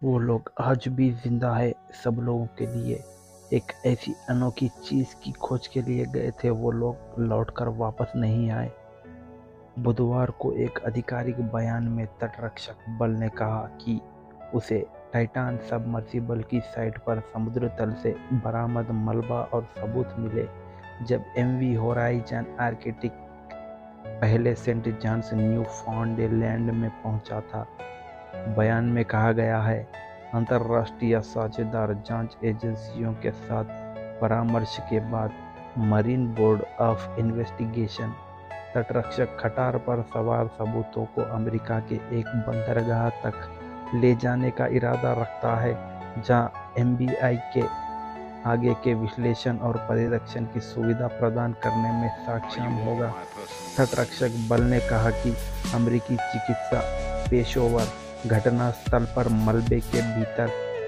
वो लोग आज भी जिंदा है। सब लोगों के लिए एक ऐसी अनोखी चीज की खोज के लिए गए थे। वो लोग लौटकर वापस नहीं आए। बुधवार को एक आधिकारिक बयान में तटरक्षक बल ने कहा कि उसे टाइटान सबमर्सिबल की साइट पर समुद्र तल से बरामद मलबा और सबूत मिले जब एमवी होराइजन आर्कटिक पहले सेंट जॉन्स न्यूफाउंडलैंड में पहुंचा था। बयान में कहा गया है, अंतर्राष्ट्रीय साझेदार जांच एजेंसियों के साथ परामर्श के बाद मरीन बोर्ड ऑफ इन्वेस्टिगेशन तटरक्षक खटार पर सवार सबूतों को अमेरिका के एक बंदरगाह तक ले जाने का इरादा रखता है, जहां एमबीआई के आगे के विश्लेषण और परिरक्षण की सुविधा प्रदान करने में सक्षम होगा। तटरक्षक बल ने कहा कि अमेरिकी चिकित्सा पेशेवर घटना स्थल पर मलबे के भीतर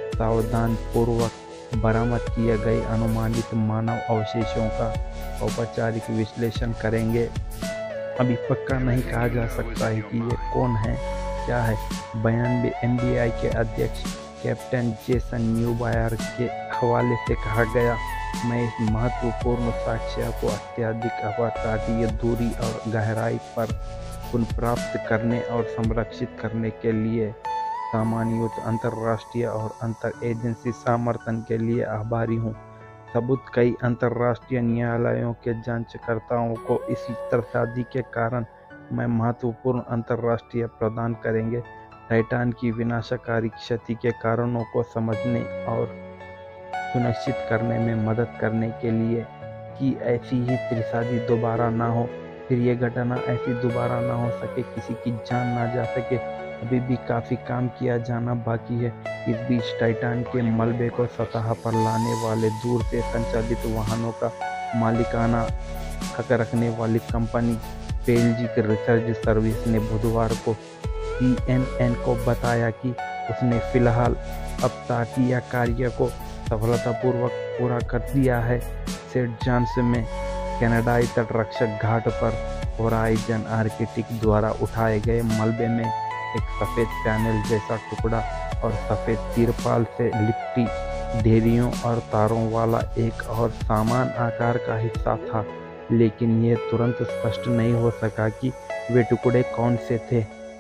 सावधानपूर्वक बरामद किए गए अनुमानित मानव अवशेषों का औपचारिक विश्लेषण करेंगे। अभी पक्का नहीं कहा जा सकता है कि ये कौन है, क्या है। बयान में एमबीआई के अध्यक्ष कैप्टन जेसन न्यूबायर के हवाले से कहा गया, मैं इस महत्वपूर्ण साक्ष्य को अत्यधिक अपतटीय दूरी और गहराई पर पुनर्प्राप्त करने और संरक्षित करने के लिए सामान्यतः अंतर्राष्ट्रीय और अंतर एजेंसी समर्थन के लिए आभारी हूँ। सबूत कई अंतर्राष्ट्रीय न्यायालयों के जांचकर्ताओं को इस त्रसादी के कारण मैं महत्वपूर्ण अंतर्राष्ट्रीय प्रदान करेंगे। टाइटान की विनाशकारी क्षति के कारणों को समझने और सुनिश्चित करने में मदद करने के लिए कि ऐसी ही त्रसादी दोबारा ना हो, फिर ये घटना ऐसी दोबारा ना हो सके, किसी की जान ना जा सके। अभी भी काफ़ी काम किया जाना बाकी है। इस बीच टाइटान के मलबे को सतह पर लाने वाले दूर से संचालित वाहनों का मालिकाना हक रखने वाली कंपनी बेल्जिक रिसर्च सर्विस ने बुधवार को सीएनएन को बताया कि उसने फिलहाल अपतटीय कार्य को सफलतापूर्वक पूरा कर दिया है। सेंट जॉन्स में कनाडाई तटरक्षक घाट पर होराइजन आर्कटिक द्वारा उठाए गए मलबे में एक सफ़ेद पैनल जैसा टुकड़ा और सफ़ेद तिरपाल से लिपटी ढेरियों और तारों वाला एक और समान आकार का हिस्सा था, लेकिन यह तुरंत स्पष्ट नहीं हो सका कि वे टुकड़े कौन से थे।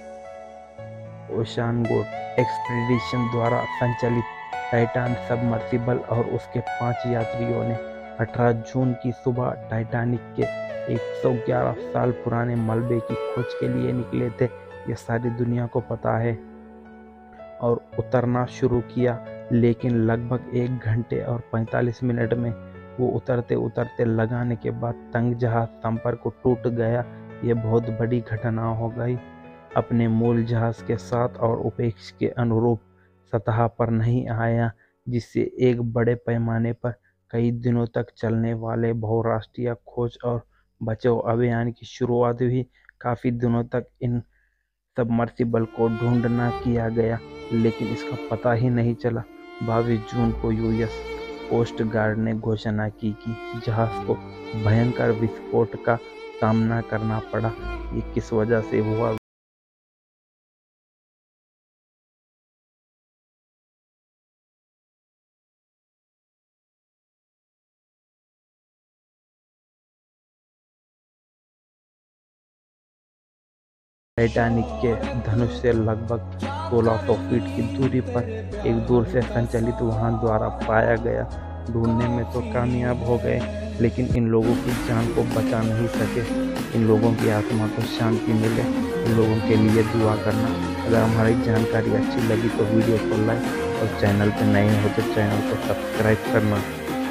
ओशियनगेट एक्सपीडिशन द्वारा संचालित टाइटान सबमर्सिबल और उसके 5 यात्रियों ने 18 जून की सुबह टाइटैनिक के 111 साल पुराने मलबे की खोज के लिए निकले थे। यह सारी दुनिया को पता है, और उतरना शुरू किया, लेकिन लगभग 1 घंटे और 45 मिनट में वो उतरते उतरते लगाने के बाद तंग जहाज संपर्क टूट गया। यह बहुत बड़ी घटना हो गई। अपने मूल जहाज के साथ और उपेक्ष के अनुरूप सतह पर नहीं आया, जिससे एक बड़े पैमाने पर कई दिनों तक चलने वाले बहुराष्ट्रीय खोज और बचाव अभियान की शुरुआत हुई। काफ़ी दिनों तक इन सबमर्सिबल को ढूंढना किया गया, लेकिन इसका पता ही नहीं चला। 22 जून को यूएस कोस्ट गार्ड ने घोषणा की कि जहाज को भयंकर विस्फोट का सामना करना पड़ा। ये किस वजह से हुआ? टाइटैनिक के धनुष से लगभग 1600 फीट की दूरी पर एक दूर से संचालित वाहन द्वारा पाया गया। ढूंढने में तो कामयाब हो गए, लेकिन इन लोगों की जान को बचा नहीं सके। इन लोगों की आत्मा को शांति मिले, इन लोगों के लिए दुआ करना। अगर हमारी जानकारी अच्छी लगी तो वीडियो को लाइक और चैनल पर नए हो तो चैनल को सब्सक्राइब करना।